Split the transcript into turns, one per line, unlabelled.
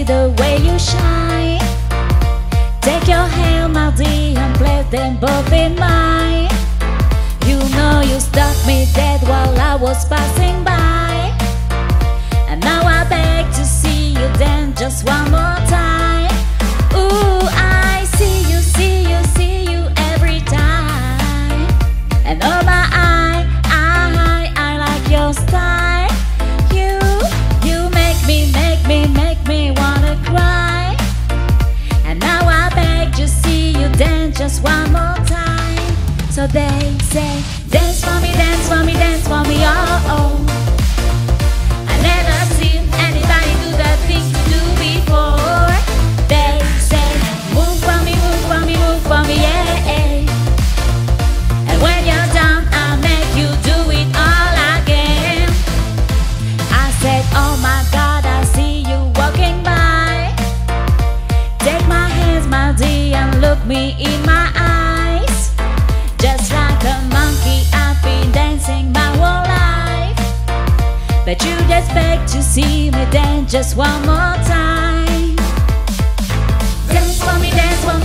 see the way you shine. Take your hand, my dear, and place them both in mine. You know you struck me dead while I was passing by, and now I beg to see you then just one more time. Ooh, I see you, see you, see you every time. And oh my, I like your style. You make me wanna cry. And now I beg to see you then just one more time. So they say, dance for me, dance for me, dance for me, oh oh. I never seen anybody do the things you do before. They say, move for me, move for me, move for me, yeah, yeah. And when you're done, I'll make you do it all again. I said, oh my God, I see you walking by. Take my hands, my dear, and look me in my eyes. Just like a monkey, I've been dancing my whole life, but you just beg to see me then just one more time. Dance for me, dance for me.